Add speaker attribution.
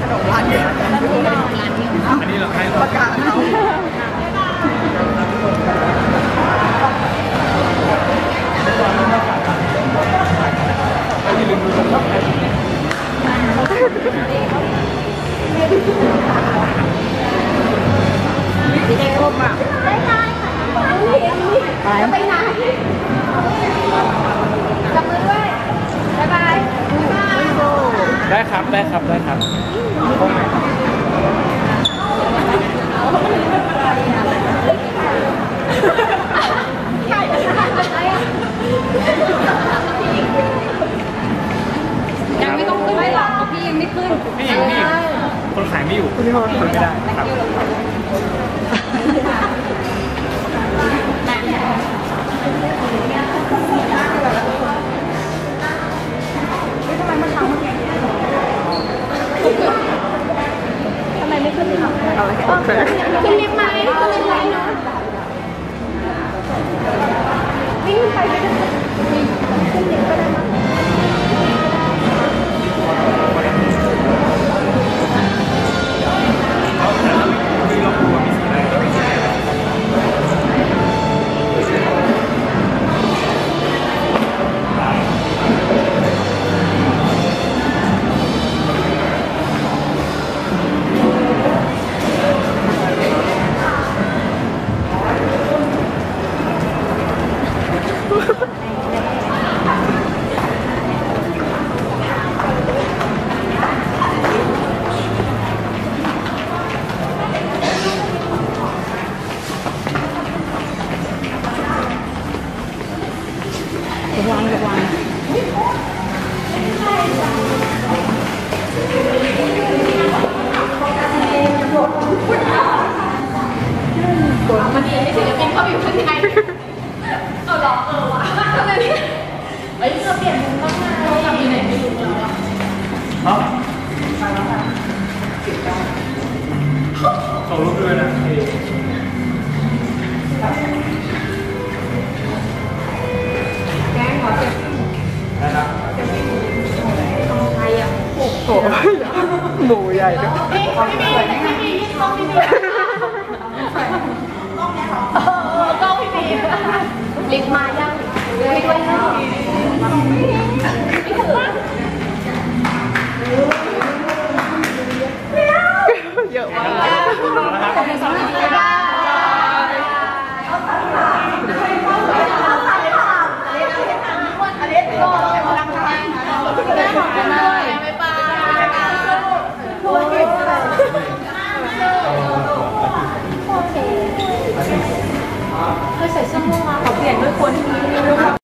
Speaker 1: นมร้านเดียวอันนี้เราให้ประกาศเขาพี่เด็กร่มอ่ะไปไปไหนจับมือด้วยบ๊ายบาย
Speaker 2: ได้ครับได้ครับได้ครับตรงไหนครับ
Speaker 3: ยังไม่ต้องขึ้นไม่หรอกพี่ยังไม่ขึ้น
Speaker 2: พี่คนขายไม่อยู่พี่คนไม่ได้ครับ
Speaker 3: ทำไมไม่ขึ้นเลยคะขึ้นลิฟต์ไหมขึ้นลิฟต์ไหมเนาะวิ่งไปเลยขึ้นลิฟต์ก็ได้มั้งระวังระวังมันดีไม่ศิลปินเขาอยู่ข้างในเอาหรอวะทำไมเนี่ยเฮ้ยเราเปลี่ยนมุมบ้างนะเราทำยังไงไม่รู้แล้วอ่ะ
Speaker 2: ส่งรูปด้วยนะ
Speaker 1: โอ้ยหมูใหญ่ด้วย
Speaker 3: ต้องพี่ลิฟต์มายังไม่ด้วยเนาะ
Speaker 1: เยอะมาก
Speaker 3: เคยใส่เสื้อม่วงมาขอเปลี่ยนด้วยคน